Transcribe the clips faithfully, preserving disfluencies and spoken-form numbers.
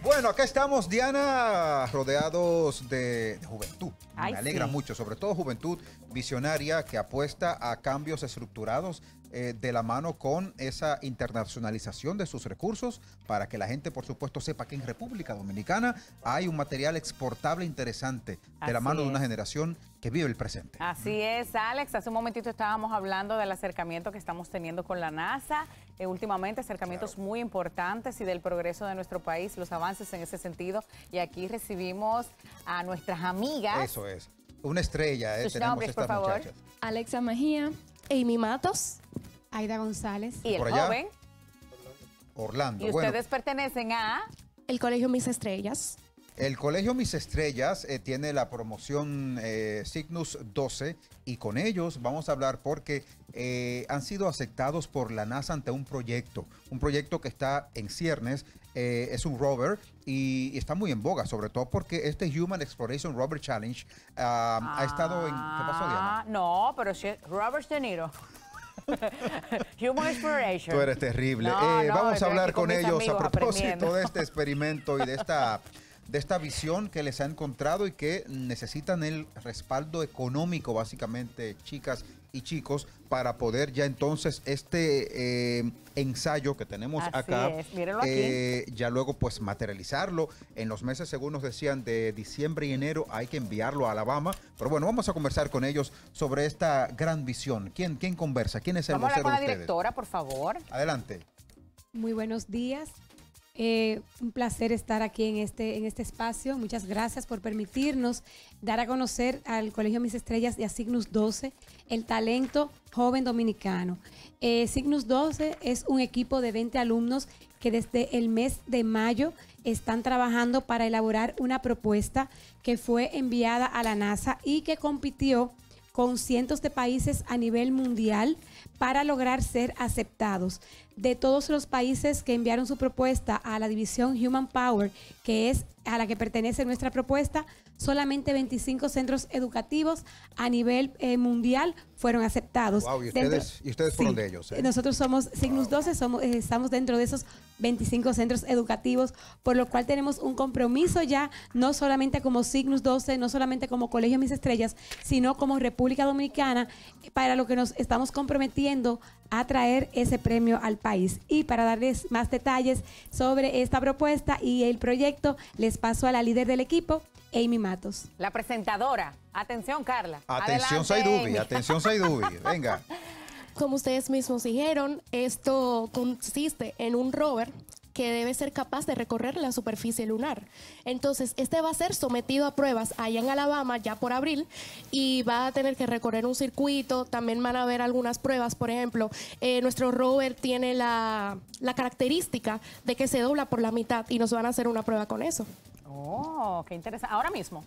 Bueno, acá estamos, Diana, rodeados de, de juventud. Ay, Me alegra sí. mucho, sobre todo juventud visionaria que apuesta a cambios estructurados eh, de la mano con esa internacionalización de sus recursos para que la gente, por supuesto, sepa que en República Dominicana hay un material exportable interesante de Así la mano de es. una generación que vive el presente. Así es, Alex. Hace un momentito estábamos hablando del acercamiento que estamos teniendo con la NASA. Eh, últimamente, acercamientos Claro. muy importantes y del progreso de nuestro país, los avances en ese sentido. Y aquí recibimos a nuestras amigas. Eso es. Una estrella, eh, Sus tenemos nombres, por estas favor. muchachas. Alexa Mejía, Amy Matos. Aida González. Y el Por allá. joven. Orlando. Y Bueno, ustedes pertenecen a... El Colegio Mis Estrellas. el Colegio Mis Estrellas eh, tiene la promoción eh, Cygnus doce y con ellos vamos a hablar porque eh, han sido aceptados por la NASA ante un proyecto, un proyecto que está en ciernes, eh, es un rover y, y está muy en boga, sobre todo porque este Human Exploration Rover Challenge ah, ha estado en... ¿Qué pasó, Diana? Ah, no, pero si Robert De Niro. Human Exploration. Tú eres terrible. No, Eh, no, vamos a estoy hablar aquí con con mis ellos a amigos propósito aprendiendo. de este experimento y de esta, de esta visión que les ha encontrado y que necesitan el respaldo económico, básicamente, chicas y chicos, para poder ya entonces este eh, ensayo que tenemos Así acá, es, mírenlo aquí. eh, ya luego pues materializarlo. En los meses, según nos decían, de diciembre y enero hay que enviarlo a Alabama. Pero bueno, vamos a conversar con ellos sobre esta gran visión. ¿Quién, quién conversa? ¿Quién es el Vamos a hablar vocero con de la ustedes? directora, por favor. Adelante. Muy buenos días. Eh, un placer estar aquí en este, en este espacio. Muchas gracias por permitirnos dar a conocer al Colegio Mis Estrellas y a Cygnus doce el talento joven dominicano. Eh, Cygnus doce es un equipo de veinte alumnos que desde el mes de mayo están trabajando para elaborar una propuesta que fue enviada a la NASA y que compitió con cientos de países a nivel mundial para lograr ser aceptados. De todos los países que enviaron su propuesta a la división Human Power, que es a la que pertenece nuestra propuesta, solamente veinticinco centros educativos a nivel eh, mundial fueron aceptados. Wow, y Dentro- ustedes, y ustedes fueron de ellos. ¿eh? Nosotros somos Cygnus doce, somos, eh, estamos dentro de esos veinticinco centros educativos, por lo cual tenemos un compromiso ya, no solamente como Cygnus doce, no solamente como Colegio Mis Estrellas, sino como República Dominicana, para lo que nos estamos comprometiendo a traer ese premio al país. Y para darles más detalles sobre esta propuesta y el proyecto, les paso a la líder del equipo, Amy Matos. La presentadora. Atención, Carla. Atención, Adelante, Saidubi, Amy. atención, Saidubi. Venga. Como ustedes mismos dijeron, esto consiste en un rover que debe ser capaz de recorrer la superficie lunar. Entonces, este va a ser sometido a pruebas allá en Alabama ya por abril y va a tener que recorrer un circuito. También van a haber algunas pruebas. Por ejemplo, eh, nuestro rover tiene la, la característica de que se dobla por la mitad y nos van a hacer una prueba con eso. Oh, qué interesante. Ahora mismo.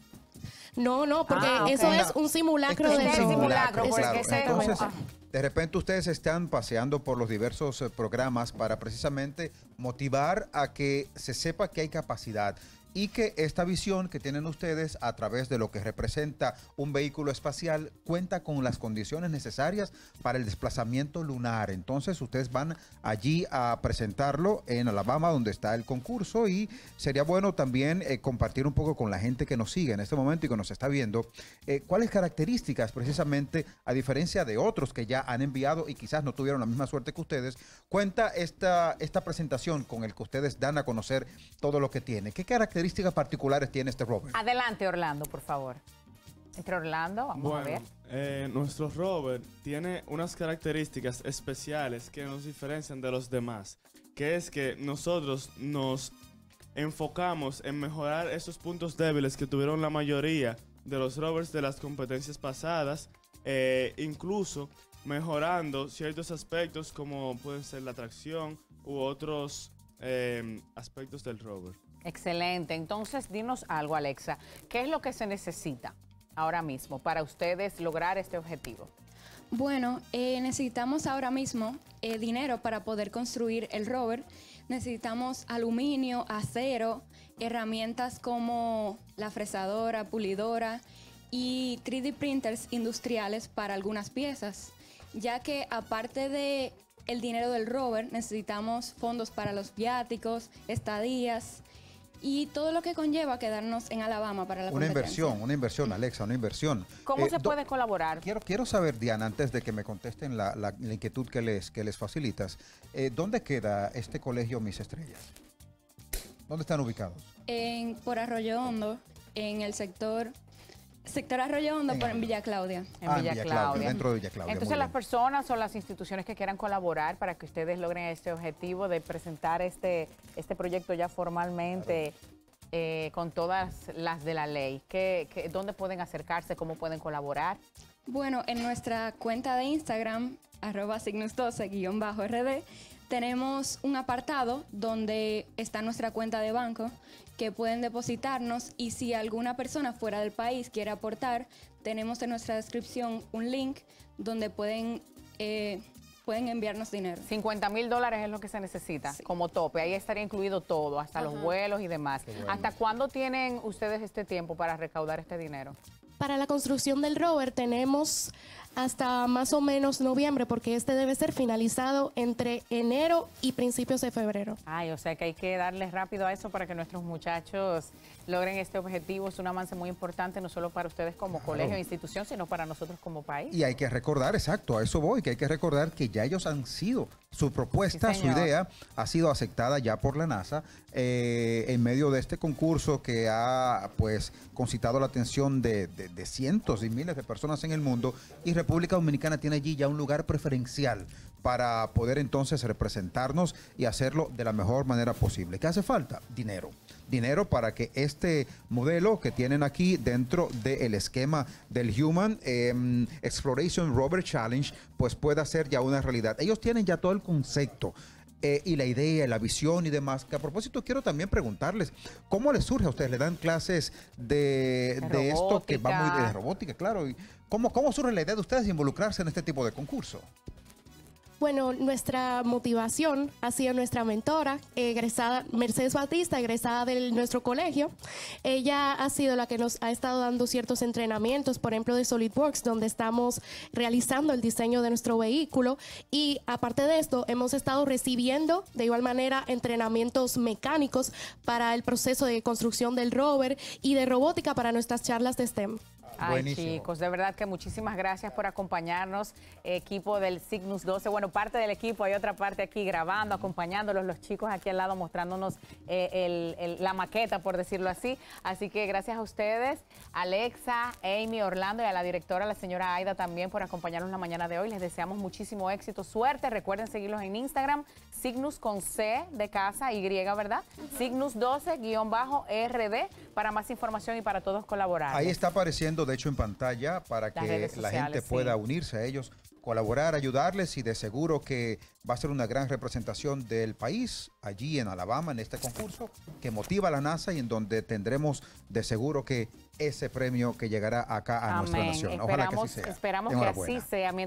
No, no, porque Ah, ok. eso es un simulacro Esto del es del un rover. simulacro, simulacro, porque claro. ese- Entonces, ah. de repente ustedes están paseando por los diversos eh, programas para precisamente motivar a que se sepa que hay capacidad y que esta visión que tienen ustedes a través de lo que representa un vehículo espacial cuenta con las condiciones necesarias para el desplazamiento lunar. Entonces ustedes van allí a presentarlo en Alabama, donde está el concurso, y sería bueno también eh, compartir un poco con la gente que nos sigue en este momento y que nos está viendo eh, cuáles características precisamente, a diferencia de otros que ya han enviado y quizás no tuvieron la misma suerte que ustedes, cuenta esta, esta presentación con el que ustedes dan a conocer todo lo que tiene. ¿Qué características particulares tiene este rover? Adelante, Orlando, por favor. Entre Orlando, vamos a ver. Bueno, eh, nuestro rover tiene unas características especiales que nos diferencian de los demás, que es que nosotros nos enfocamos en mejorar esos puntos débiles que tuvieron la mayoría de los rovers de las competencias pasadas, eh, incluso mejorando ciertos aspectos como pueden ser la tracción u otros eh, aspectos del rover. Excelente. Entonces, dinos algo, Alexa. ¿Qué es lo que se necesita ahora mismo para ustedes lograr este objetivo? Bueno, eh, necesitamos ahora mismo eh, dinero para poder construir el rover. Necesitamos aluminio, acero, herramientas como la fresadora, pulidora y tres D printers industriales para algunas piezas, ya que aparte de el dinero del rover necesitamos fondos para los viáticos, estadías y todo lo que conlleva quedarnos en Alabama para la Una competencia. inversión, una inversión, Alexa, una inversión. ¿Cómo Eh, se do- puede colaborar? Quiero, quiero saber, Diana, antes de que me contesten la, la- la inquietud que les, que les facilitas, eh, ¿dónde queda este colegio Mis Estrellas? ¿Dónde están ubicados? En, por Arroyo Hondo, en el sector, sector Arroyo Hondo, En por, en Hondo. Villa Claudia. En Ah, Villa, Claudia. dentro de Villa Claudia. Entonces muy las bien. personas o las instituciones que quieran colaborar para que ustedes logren este objetivo de presentar este, este proyecto ya formalmente eh, con todas las de la ley, ¿qué, qué, ¿dónde pueden acercarse? ¿Cómo pueden colaborar? Bueno, en nuestra cuenta de Instagram, arroba signus doce guión bajo R D, tenemos un apartado donde está nuestra cuenta de banco que pueden depositarnos, y si alguna persona fuera del país quiere aportar, tenemos en nuestra descripción un link donde pueden, eh, pueden enviarnos dinero. cincuenta mil dólares es lo que se necesita Sí. como tope. Ahí estaría incluido todo, hasta los vuelos y demás. bueno. ¿Hasta cuándo tienen ustedes este tiempo para recaudar este dinero? Para la construcción del rover tenemos hasta más o menos noviembre, porque este debe ser finalizado entre enero y principios de febrero. Ay, o sea que hay que darle rápido a eso para que nuestros muchachos logren este objetivo. Es un avance muy importante, no solo para ustedes como colegio e institución, sino para nosotros como país. Y hay que recordar, exacto, a eso voy, que hay que recordar que ya ellos han sido, su propuesta, Sí, su señor. idea ha sido aceptada ya por la NASA eh, en medio de este concurso que ha pues concitado la atención de, de- de cientos y miles de personas en el mundo, y República Dominicana tiene allí ya un lugar preferencial para poder entonces representarnos y hacerlo de la mejor manera posible. ¿Qué hace falta? Dinero. Dinero para que este modelo que tienen aquí dentro del esquema del Human eh, Exploration Rover Challenge pues pueda ser ya una realidad. Ellos tienen ya todo el concepto eh, y la idea, la visión y demás. Que a propósito quiero también preguntarles, ¿cómo les surge a ustedes? ¿Le dan clases de, De de esto que va muy robótica. de robótica? Claro. ¿Y cómo, ¿Cómo surge la idea de ustedes de involucrarse en este tipo de concurso? Bueno, nuestra motivación ha sido nuestra mentora, egresada, Mercedes Batista, egresada de nuestro colegio. Ella ha sido la que nos ha estado dando ciertos entrenamientos, por ejemplo, de SolidWorks, donde estamos realizando el diseño de nuestro vehículo. Y aparte de esto, hemos estado recibiendo de igual manera entrenamientos mecánicos para el proceso de construcción del rover y de robótica para nuestras charlas de STEM. Ay, Buenísimo. chicos, de verdad que muchísimas gracias por acompañarnos, equipo del Signus doce. Bueno, parte del equipo, hay otra parte aquí grabando, acompañándolos, los chicos aquí al lado mostrándonos eh, el- el- la maqueta, por decirlo así. Así que gracias a ustedes, Alexa, Amy, Orlando, y a la directora, la señora Aida, también por acompañarnos la mañana de hoy. Les deseamos muchísimo éxito, suerte. Recuerden seguirlos en Instagram, Signus con C de casa, Y, ¿verdad? Signus doce guión bajo R D, para más información y para todos colaborar. Ahí está apareciendo, de hecho, en pantalla para Las que redes la sociales, gente sí. pueda unirse a ellos, colaborar, ayudarles, y de seguro que va a ser una gran representación del país allí en Alabama en este concurso que motiva a la NASA y en donde tendremos de seguro que ese premio que llegará acá a nuestra Amén. nación. Ojalá que Esperamos, así sea. esperamos que así Enhorabuena. sea.